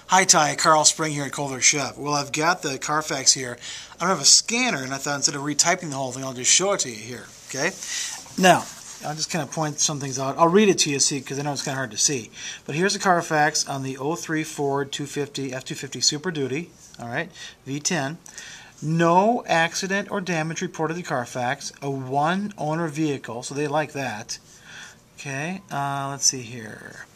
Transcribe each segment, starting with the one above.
Hi Ty, Carl Spring here at Kohler Chef. Well, I've got the Carfax here. I don't have a scanner, and I thought instead of retyping the whole thing, I'll just show it to you here. Okay? Now, I'll just kind of point some things out. I'll read it to you, see, because I know it's kind of hard to see. But here's the Carfax on the 03 Ford 250 F250 Super Duty. All right, V10. No accident or damage reported to Carfax. A one-owner vehicle, so they like that. Okay, let's see here.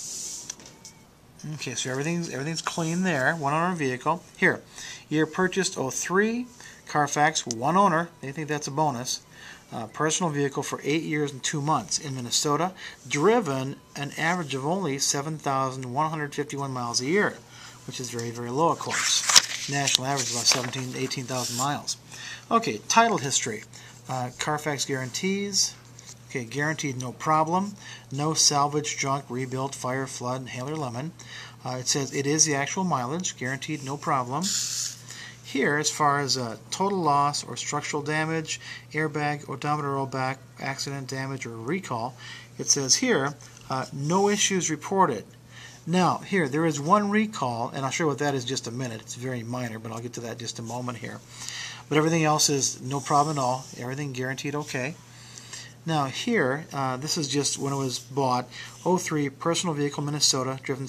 Okay, so everything's clean there. One owner vehicle. Here, year purchased 03, Carfax, one owner. They think that's a bonus. Personal vehicle for 8 years and 2 months in Minnesota. Driven an average of only 7,151 miles a year, which is very, very low, of course. National average is about 17,000 to 18,000 miles. Okay, title history. Carfax guarantees. Okay, guaranteed no problem. No salvage, junk, rebuilt, fire, flood, hail, or lemon. It says it is the actual mileage. Guaranteed no problem. Here, as far as total loss or structural damage, airbag, odometer rollback, accident damage, or recall, it says here, no issues reported. Now, here, there is one recall, and I'll show you what that is in just a minute. It's very minor, but I'll get to that in just a moment here. But everything else is no problem at all. Everything guaranteed okay. Now here, this is just when it was bought, 03 personal vehicle, Minnesota, driven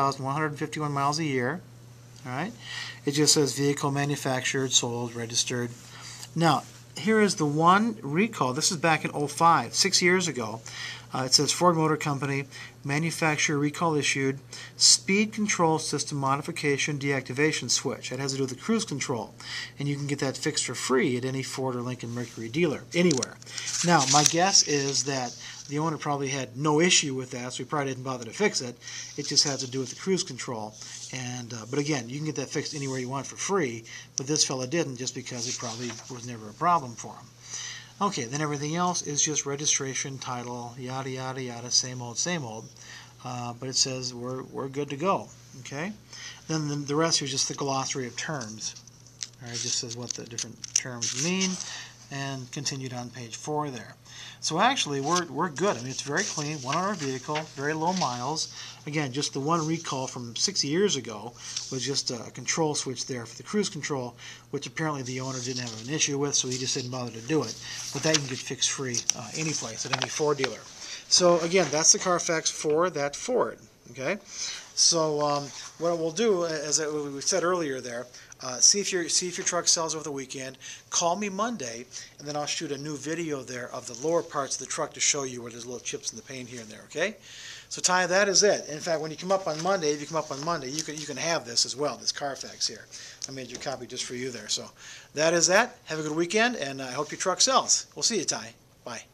7,151 miles a year. All right, it just says vehicle manufactured, sold, registered. Now here is the one recall. This is back in 05, 6 years ago. It says Ford Motor Company, manufacturer recall issued, speed control system modification deactivation switch. That has to do with the cruise control. And you can get that fixed for free at any Ford or Lincoln Mercury dealer, anywhere. Now, my guess is that the owner probably had no issue with that, so he probably didn't bother to fix it. It just has to do with the cruise control. And but again, you can get that fixed anywhere you want for free, but this fella didn't just because it probably was never a problem for him. Okay, then everything else is just registration, title, yada, yada, yada, same old, same old. But it says we're good to go. Okay? Then the rest is just the glossary of terms. All right, it just says what the different terms mean, and continued on page 4 there. So actually, we're good. I mean, it's very clean, one owner vehicle, very low miles. Again, just the one recall from 6 years ago was just a control switch there for the cruise control, which apparently the owner didn't have an issue with, so he just didn't bother to do it. But that you can get fixed free any place at any Ford dealer. So again, that's the Carfax for that Ford. Okay. So what we'll do, as we said earlier there, see if your truck sells over the weekend. Call me Monday, and then I'll shoot a new video there of the lower parts of the truck to show you where there's little chips in the paint here and there. Okay. So Ty, that is it. In fact, when you come up on Monday, if you come up on Monday, you can have this as well. This Carfax here. I made your copy just for you there. So that is that. Have a good weekend, and I hope your truck sells. We'll see you, Ty. Bye.